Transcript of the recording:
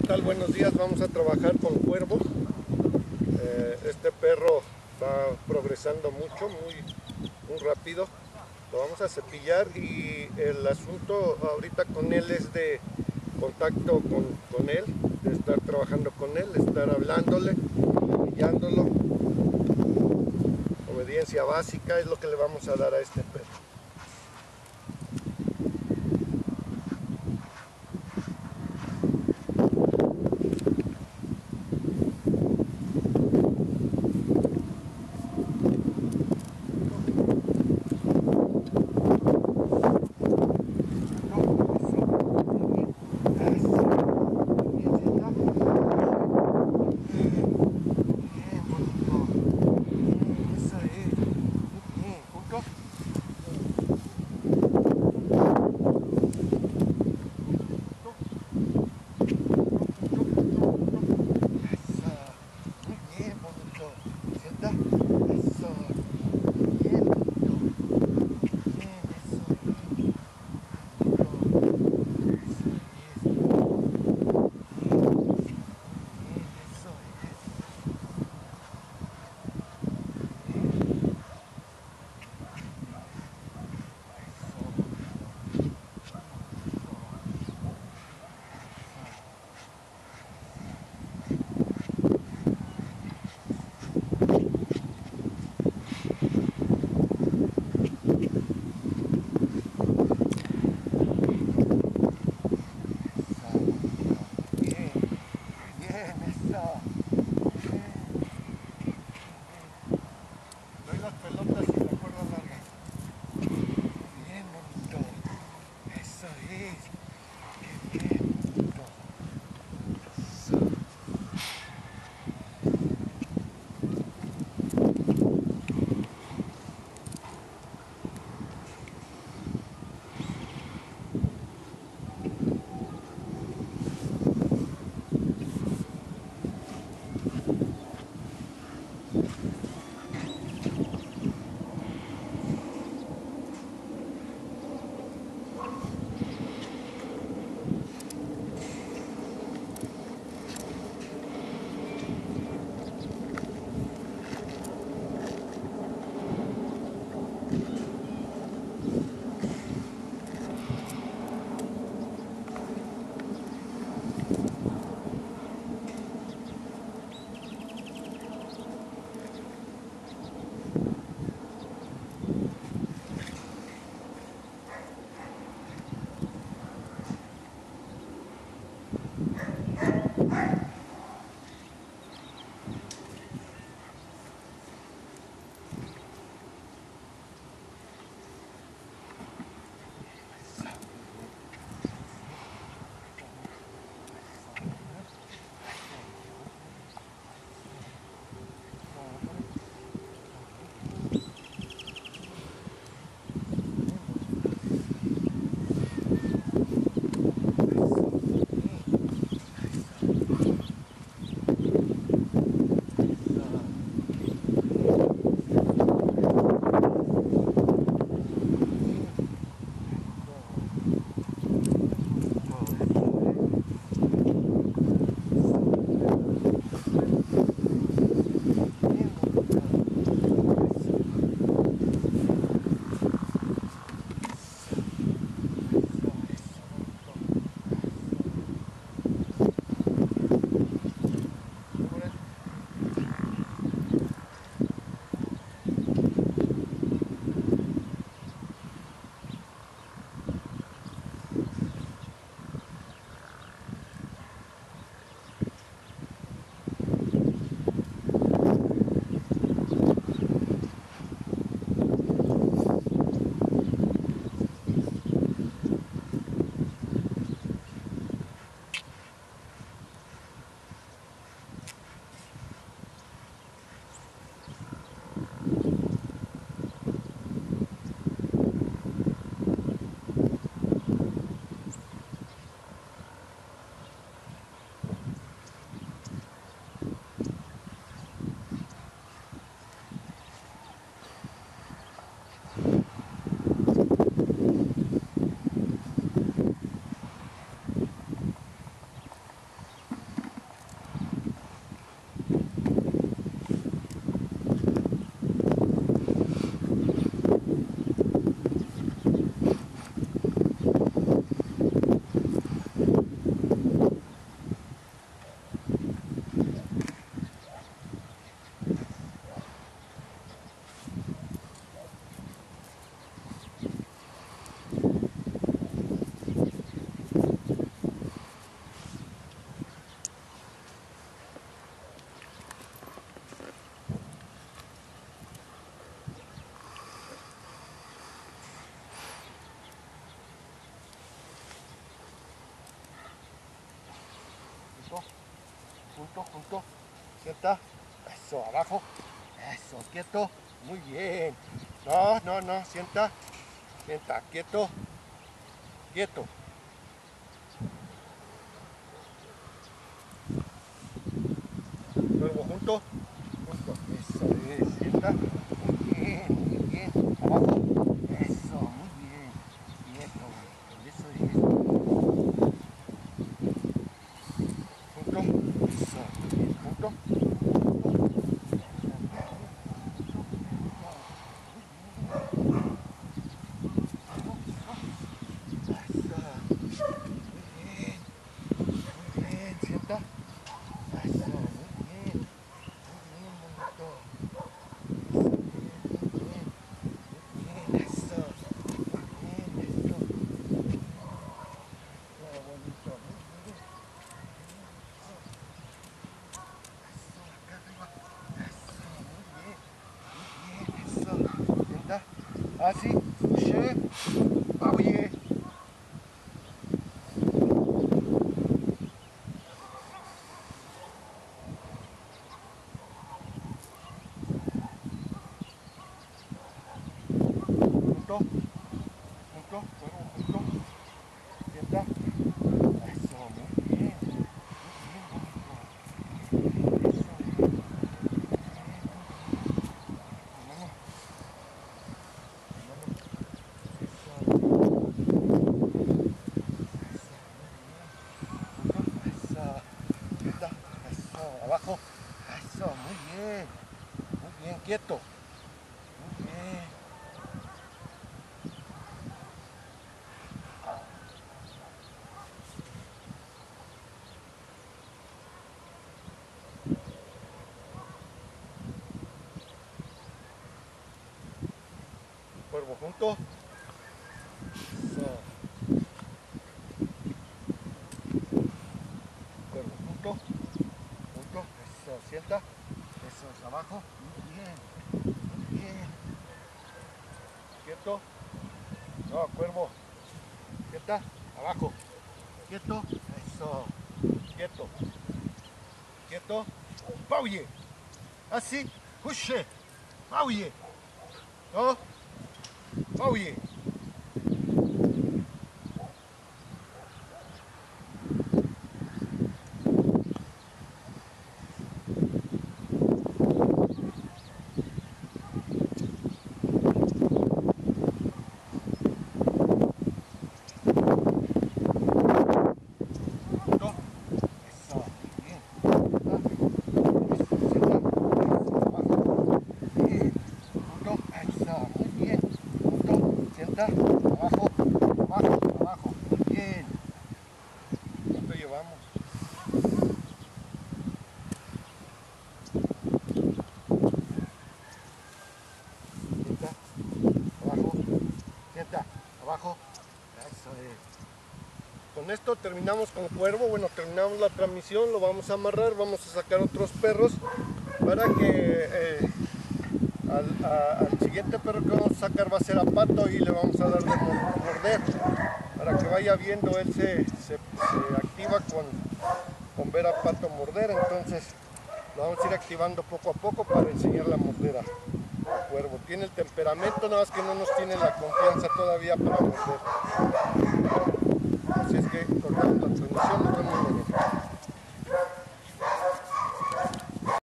tal? Buenos días, vamos a trabajar con Cuervo. Este perro va progresando mucho, muy rápido. Lo vamos a cepillar y el asunto ahorita con él es de contacto con él, de estar trabajando con él, de estar hablándole, cepillándolo. Obediencia básica es lo que le vamos a dar a este perro. junto, sienta, eso, abajo, eso, quieto, muy bien, no, sienta, quieto, luego junto, eso es, sienta, muy bien, abajo, eso, muy bien, quieto, eso es, junto, eso, junto, sienta, eso, muy bien, bonito, bien, eso, bien, eso, bonito, eso, acá arriba, eso, muy bien, eso, sienta, así, oye, junto, junto, sienta, eso, muy bien, bonito, eso, hermano, eso, eso, sienta, eso, abajo, eso, muy bien, quieto, muy bien, cuervo junto, eso, cuervo junto, eso, sienta, eso es abajo, muy bien, quieto, no, cuervo, sienta, abajo, quieto, eso, quieto, pauye, así, pushe, pauye, no, pauye, junto, eso, bien, sienta, abajo, bien, junto, eso, muy bien, junto, sienta, abajo, muy bien, ¿cuánto llevamos? Sienta, abajo, sienta, abajo, eso es. Con esto terminamos con cuervo, bueno, terminamos la transmisión, lo vamos a amarrar, vamos a sacar otros perros para que al siguiente perro que vamos a sacar va a ser a Pato y le vamos a dar de morder para que vaya viendo, él se activa con ver a Pato morder, entonces lo vamos a ir activando poco a poco para enseñarle a morder a cuervo. Tiene el temperamento, nada más que no nos tiene la confianza todavía para morder. Así es que cortamos la transmisión, nos vemos mañana.